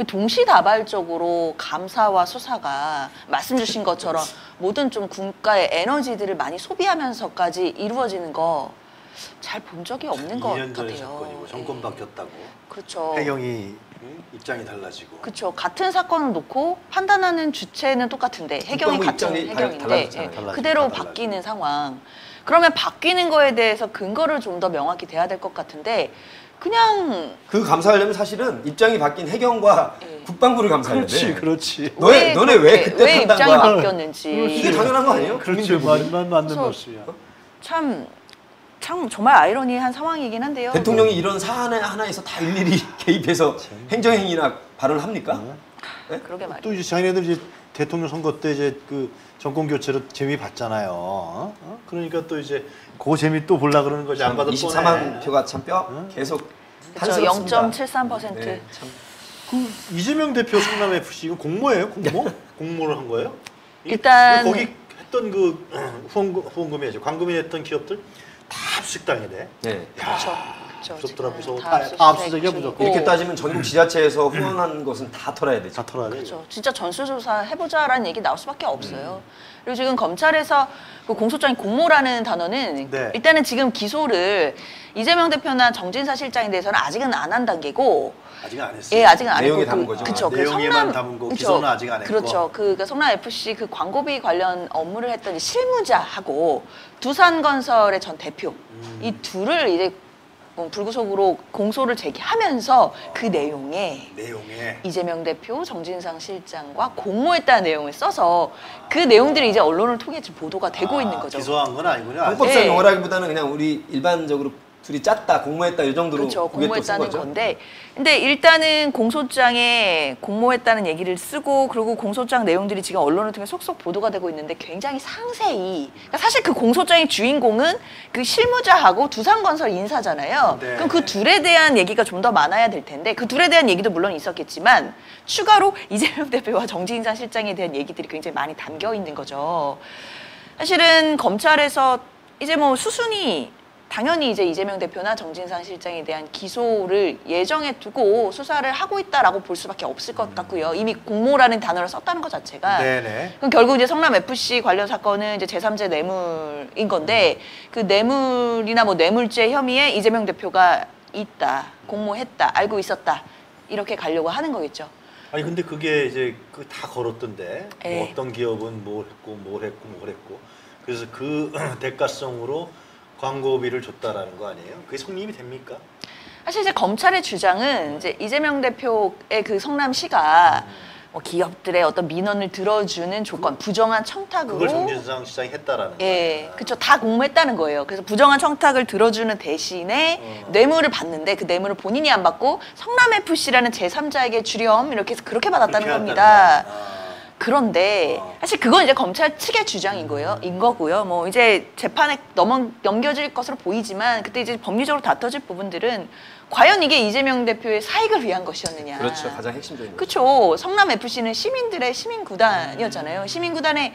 동시다발적으로 감사와 수사가 말씀 주신 것처럼 모든 좀 국가의 에너지들을 많이 소비하면서까지 이루어지는 거 잘 본 적이 없는 것 이 년 전의 같아요. 사건이고 정권 예. 바뀌었다고. 그렇죠. 해경이 응? 입장이 달라지고. 그렇죠. 같은 사건을 놓고 판단하는 주체는 똑같은데 해경이 국방부 같은 입장이 달- 해경인데 달라졌잖아요. 예, 달라지고, 그대로 다 달라지고. 바뀌는 상황. 그러면 바뀌는 거에 대해서 근거를 좀 더 명확히 돼야 될 것 같은데 그냥 그 감사하려면 사실은 입장이 바뀐 해경과 예. 국방부를 감사해야 그렇지, 돼. 그렇지. 너네 너네 왜 그렇게- 그때 왜 입장이 판단과 바뀌었는지 이게 당연한 거 아니에요? 그렇지, 국민들이. 말, 말 맞는 그래서- 말씀이야. 참, 참 정말 아이러니한 상황이긴 한데요. 대통령이 이런 사안 하나에서 다 일일이 개입해서 행정행위나 발언을 합니까? 그러게 말이에요. 또 이제 자기네들 이제 대통령 선거 때 이제 그 정권 교체로 재미 봤잖아요. 어? 어? 그러니까 또 이제 그 재미 또 보려 그러는 거지. 안 받을 이십사만 뻔해. 표가 참 뼈 응? 계속 그렇죠. 한스럽습니다. 영 점 칠삼 퍼센트. 네, 참. 그 이재명 대표 성남 에프씨 이거 공모예요? 공모? 공모를 한 거예요? 이- 일단- 그 거기 했던 그 후원금, 후원금이죠. 광금이 했던 기업들 다 압수당해 돼. 네. 그렇죠. 그렇죠. 무섭더라, 지금 무서워. 다 다- 압수수색 다 압수수색이야, 중이고. 무조건. 이렇게 따지면 전국 지자체에서 후원한 것은 다 털어야 되죠. 다 털어야 돼. 그렇죠. 진짜 전수조사 해보자라는 얘기 나올 수밖에 없어요. 그리고 지금 검찰에서 그 공소장이 공모라는 단어는 네. 일단은 지금 기소를 이재명 대표나 정진사 실장에 대해서는 아직은 안 한 단계고, 아직 안 했어요. 예, 아직은 안 내용에 했고, 담은 그, 거죠. 그쵸. 아, 그 내용에만 성남 담은 거, 그쵸. 기소는 아직 안 했고. 그렇죠. 그, 그 성남 에프씨 그 광고비 관련 업무를 했던 이 실무자하고 두산건설의 전 대표 음. 이 둘을 이제 어, 불구속으로 공소를 제기하면서 그 내용에 내용에 이재명 대표, 정진상 실장과 공모했다는 내용을 써서 그 내용들이 이제 언론을 통해 지금 보도가 되고 아, 있는 거죠. 기소한 건 아니군요. 아직. 헌법상 네. 용어라기보다는 그냥 우리 일반적으로 둘이 짰다, 공모했다 이 정도로 그렇죠. 그게 또쓴 공모했다는 거죠? 건데, 근데 일단은 공소장에 공모했다는 얘기를 쓰고, 그리고 공소장 내용들이 지금 언론을 통해 속속 보도가 되고 있는데 굉장히 상세히, 그러니까 사실 그 공소장의 주인공은 그 실무자하고 두산건설 인사잖아요. 네. 그럼 그 둘에 대한 얘기가 좀 더 많아야 될 텐데, 그 둘에 대한 얘기도 물론 있었겠지만 추가로 이재명 대표와 정진상 실장에 대한 얘기들이 굉장히 많이 담겨 있는 거죠. 사실은 검찰에서 이제 뭐 수순이 당연히 이제 이재명 대표나 정진상 실장에 대한 기소를 예정해 두고 수사를 하고 있다라고 볼 수밖에 없을 것 같고요. 이미 공모라는 단어를 썼다는 것 자체가. 네네. 그럼 결국 이제 성남 에프씨 관련 사건은 이제 제삼자 뇌물인 건데, 그 뇌물이나 뭐 뇌물죄 혐의에 이재명 대표가 있다, 공모했다, 알고 있었다, 이렇게 가려고 하는 거겠죠. 아니 근데 그게 이제 그 다 걸었던데 뭐 에이. 어떤 기업은 뭘 했고 뭘 했고 뭘 했고 그래서 그 대가성으로 광고비를 줬다라는 거 아니에요? 그게 성립이 됩니까? 사실 이제 검찰의 주장은 이제 이재명 대표의 그 성남시가 뭐 기업들의 어떤 민원을 들어주는 조건, 부정한 청탁으로 그걸 정진상 시장이 했다라는 예, 거야. 그쵸. 다 공모했다는 거예요. 그래서 부정한 청탁을 들어주는 대신에 어. 뇌물을 받는데 그 뇌물을 본인이 안 받고 성남에프씨라는 제삼자에게 주렴 이렇게 해서 그렇게 받았다는 그렇게 겁니다. 한다는 거야. 아. 그런데 어. 사실 그건 이제 검찰 측의 주장인 거예요. 인 거고요. 뭐 이제 재판에 넘어 넘겨질 것으로 보이지만 그때 이제 법리적으로 다퉈질 부분들은 과연 이게 이재명 대표의 사익을 위한 것이었느냐. 그렇죠. 가장 핵심적인 거죠. 그렇죠. 성남 에프씨는 시민들의 시민 구단이었잖아요. 시민 구단에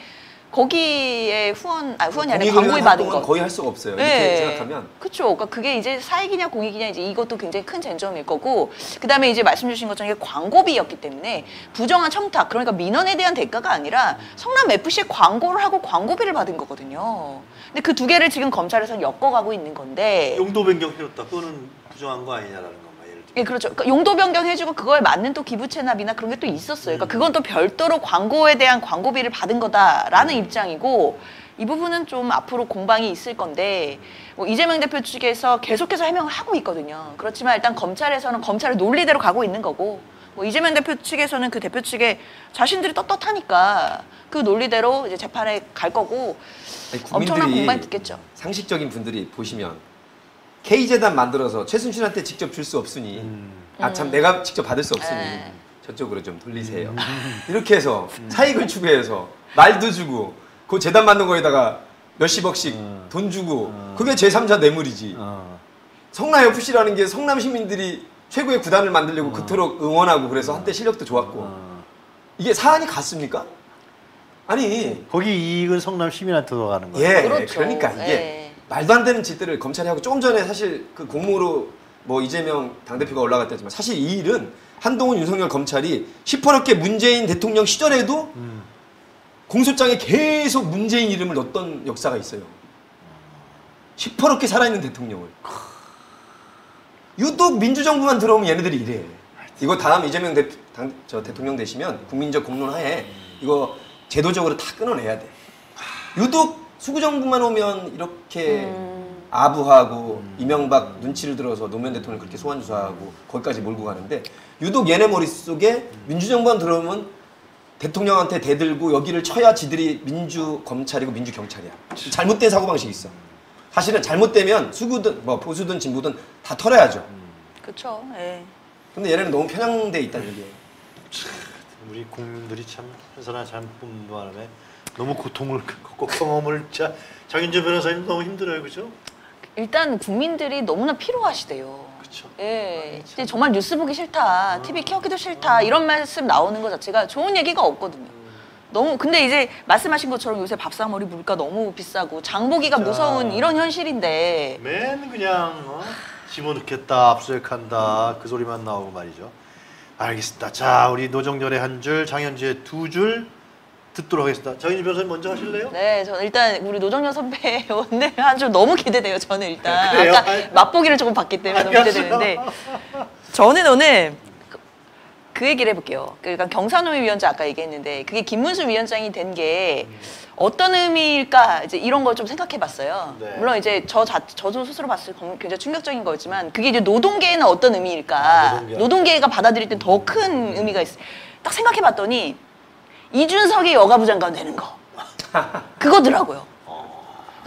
거기에 후원, 아 후원이 아니라 광고비 받은 거. 거의 할 수가 없어요. 이렇게 네. 생각하면. 그렇죠. 그러니까 그게 이제 사익이냐 공익이냐 이제 이것도 굉장히 큰 쟁점일 거고, 그다음에 이제 말씀 주신 것처럼 이게 광고비였기 때문에 부정한 청탁, 그러니까 민원에 대한 대가가 아니라 성남 에프씨에 광고를 하고 광고비를 받은 거거든요. 근데 그 두 개를 지금 검찰에서는 엮어가고 있는 건데. 용도 변경해줬다. 그거는 부정한 거 아니냐라는 거. 예를 들면. 예, 그렇죠. 그러니까 용도 변경해주고 그거에 맞는 또 기부 체납이나 그런 게 또 있었어요. 그러니까 그건 또 별도로 광고에 대한 광고비를 받은 거다라는 입장이고, 이 부분은 좀 앞으로 공방이 있을 건데, 뭐 이재명 대표 측에서 계속해서 해명을 하고 있거든요. 그렇지만 일단 검찰에서는 검찰의 논리대로 가고 있는 거고, 뭐 이재명 대표 측에서는 그 대표 측에 자신들이 떳떳하니까 그 논리대로 이제 재판에 갈 거고, 아니, 엄청난 국민들이 공방이 붙겠죠. 상식적인 분들이 보시면 K재단 만들어서 최순실한테 직접 줄 수 없으니 음. 아 참 내가 직접 받을 수 없으니 에. 저쪽으로 좀 돌리세요. 이렇게 해서 사익을 추구해서 말도 주고 그 재단 만든 거에다가 몇십억씩 음. 돈 주고 음. 그게 제삼자 뇌물이지. 어. 성남 에프씨라는 게 성남 시민들이 최고의 구단을 만들려고 그토록 응원하고 그래서 한때 실력도 좋았고 어. 이게 사안이 같습니까? 아니 거기 이익은 성남 시민한테 돌아가는 거예요. 예, 그렇죠. 그러니까 이게 예. 말도 안 되는 짓들을 검찰이 하고 조금 전에 사실 그 공모로 뭐 이재명 당대표가 올라갔다지만 사실 이 일은 한동훈 윤석열 검찰이 시퍼렇게 문재인 대통령 시절에도 음. 공소장에 계속 문재인 이름을 넣었던 역사가 있어요. 시퍼렇게 살아있는 대통령을. 유독 민주정부만 들어오면 얘네들이 이래. 이거 다음 이재명 대, 당, 저 대통령 되시면 국민적 공론하에 이거 제도적으로 다 끊어내야 돼. 유독 수구정부만 오면 이렇게 음. 아부하고 이명박 눈치를 들어서 노무현 대통령 그렇게 소환 조사하고 거기까지 몰고 가는데 유독 얘네 머릿속에 민주정부만 들어오면 대통령한테 대들고 여기를 쳐야 지들이 민주 검찰이고 민주 경찰이야. 잘못된 사고방식이 있어. 사실은 잘못되면 수구든 뭐 보수든 진보든 다 털어야죠. 그렇죠. 예. 근데 얘네는 너무 편향돼 있다는 얘기예요. 우리 국민들이 참 한사람 잘못 바람에 너무 고통을 겪고 경험을 자 장윤주 변호사님 너무 힘들어요, 그죠? 일단 국민들이 너무나 피로하시대요. 그렇죠. 예, 이제 정말 뉴스 보기 싫다, 티비 켜기도 싫다 이런 말씀 나오는 것 자체가 좋은 얘기가 없거든요. 너무 근데 이제 말씀하신 것처럼 요새 밥상머리 물가 너무 비싸고 장보기가 진짜. 무서운 이런 현실인데 맨 그냥 어? 집어넣겠다, 압수수색한다 그 소리만 나오고 말이죠. 알겠습니다. 자, 우리 노정열의 한 줄, 장현주의 두 줄 듣도록 하겠습니다. 장현주 변호사님 먼저 하실래요? 네, 저는 일단 우리 노정열 선배 오늘 한 줄 너무 기대돼요. 저는 일단 그래요? 아까 맛보기를 조금 봤기 때문에 너무 기대되는데 저는 오늘 그, 그 얘기를 해볼게요. 그러니까 경사노위 위원장 아까 얘기했는데 그게 김문수 위원장이 된 게 어떤 의미일까 이제 이런 걸 좀 생각해봤어요. 네. 물론 이제 저 자, 저도 스스로 봤을 때 굉장히 충격적인 거였지만 그게 이제 노동계에는 어떤 의미일까? 아, 노동계. 노동계가 받아들일 땐 더 큰 의미가 있어. 딱 생각해봤더니 이준석이 여가부 장관 되는 거. 그거더라고요. 그러니까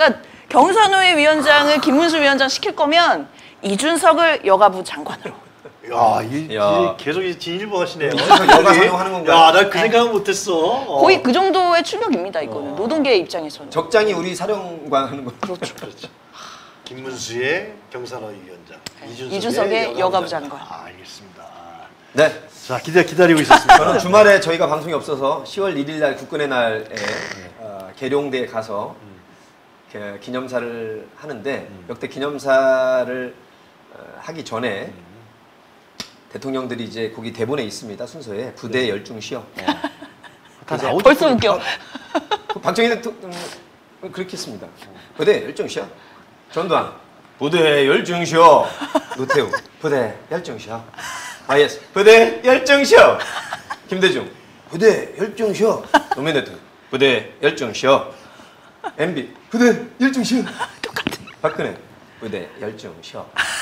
경산호위 위원장을 김문수 위원장 시킬 거면 이준석을 여가부 장관으로. 야, 이, 야. 이 계속 이 진일보 하시네요. 이준석 여가 사용하는 건가요? 야, 나 그 생각은 못했어. 어. 거의 그 정도의 충격입니다. 이거는 어. 노동계 입장에서는. 적장이 우리 사령관 하는 거. 그렇죠. 그렇죠. 김문수의 경산호위 위원장, 이준석의, 이준석의 여가부 장관. 아, 알겠습니다. 네. 자, 기다 기다리고 있었습니다. 저는 주말에 저희가 방송이 없어서 시월 일일 날 국군의 날에 어, 계룡대에 가서 그 기념사를 하는데 역대 기념사를 어, 하기 전에 대통령들이 이제 거기 대본에 있습니다. 순서에 부대 열중시어. 다 나오죠. 벌써 웃겨. 그 박정희 대통령 음, 그렇게 했습니다. 부대 열중시어. 전두환 부대 열중시어. 노태우 부대 열중시어. 아 예스 부대 열중시어. 김대중 부대 열중시어. 노무현 대통령 부대 열중시어. 엠비 부대 열중시어. 똑같아. 박근혜 부대 열중시어.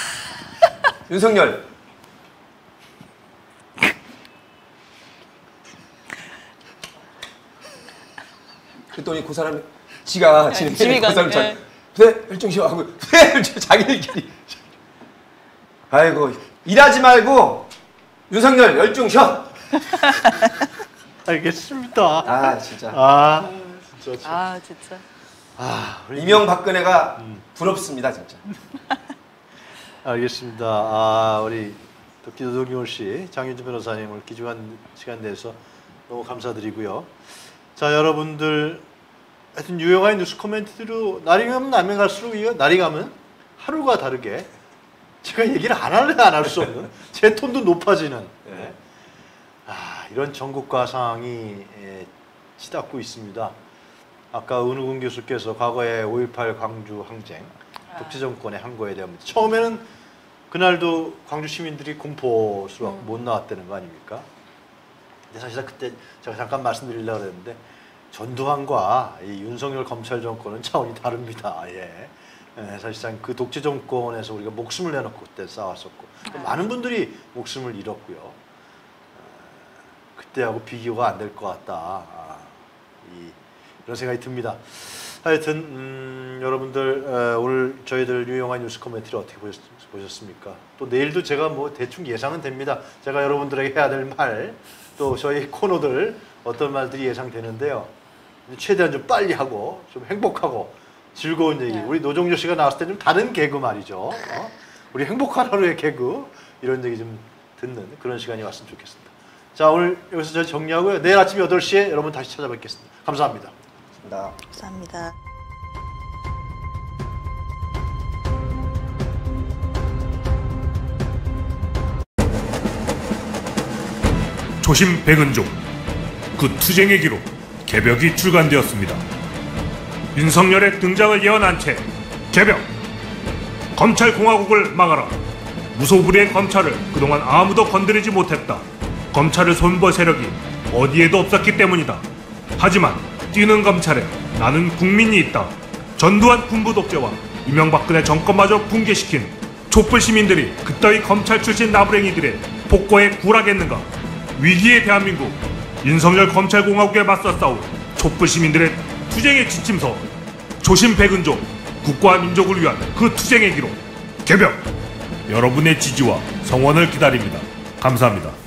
윤석열 그랬더니 그 사람이 지가 진행해 지휘관, 그 사람 자 예. 부대 열중시어 하고 부대 열중 자기들끼리 아이고 일하지 말고 윤석열 열중시어. 알겠습니다. 아 진짜 아, 진짜. 참. 아 진짜. 아, 우리 이명박근혜가 부럽습니다 진짜. 알겠습니다. 아, 우리 도끼 노동열 씨, 장윤주 변호사님을 귀중한 시간 내서 너무 감사드리고요. 자, 여러분들 하여튼 유용한 뉴스 코멘트로 날이 가면 나면 갈수록 이거 날이 가면 하루가 다르게 제가 얘기를 안 할래 안 할 수 없는 제 톤도 높아지는 네. 아, 이런 전국과 상황이 예, 치닫고 있습니다. 아까 은우근 교수께서 과거에 오일팔 광주 항쟁 독재 정권의 항거에 대한 문제. 처음에는 그날도 광주 시민들이 공포스러워 음. 못 나왔다는 거 아닙니까? 근데 사실은 그때 제가 잠깐 말씀드리려고 했는데 전두환과 이 윤석열 검찰 정권은 차원이 다릅니다. 예. 예, 사실상 그 독재 정권에서 우리가 목숨을 내놓고 그때 싸웠었고 또 많은 분들이 목숨을 잃었고요. 어, 그때하고 비교가 안 될 것 같다. 아, 이, 이런 생각이 듭니다. 하여튼 음, 여러분들 어, 오늘 저희들 유용한 뉴스 코멘트를 어떻게 보셨, 보셨습니까? 또 내일도 제가 뭐 대충 예상은 됩니다. 제가 여러분들에게 해야 될 말, 또 저희 코너들 어떤 말들이 예상되는데요. 최대한 좀 빨리 하고 좀 행복하고 즐거운 얘기. 네. 우리 노종조 씨가 나왔을 때 좀 다른 개그 말이죠. 어? 우리 행복한 하루의 개그 이런 얘기 좀 듣는 그런 시간이 왔으면 좋겠습니다. 자, 오늘 여기서 저희 정리하고요. 내일 아침 여덟 시에 여러분 다시 찾아뵙겠습니다. 감사합니다. 감사합니다. 감사합니다. 조심 백은종 그 투쟁의 기록 개벽이 출간되었습니다. 윤석열의 등장을 예언한 채 개벽! 검찰공화국을 막아라. 무소불위의 검찰을 그동안 아무도 건드리지 못했다. 검찰을 손볼 세력이 어디에도 없었기 때문이다. 하지만 뛰는 검찰에 나는 국민이 있다. 전두환 군부 독재와 이명박근혜 정권마저 붕괴시킨 촛불 시민들이 그따위 검찰 출신 나부랭이들의 복고에 굴하겠는가? 위기의 대한민국, 윤석열 검찰공화국에 맞서 싸울 촛불 시민들의 투쟁의 지침서, 조심 백은종, 국가와 민족을 위한 그 투쟁의 기록, 개벽! 여러분의 지지와 성원을 기다립니다. 감사합니다.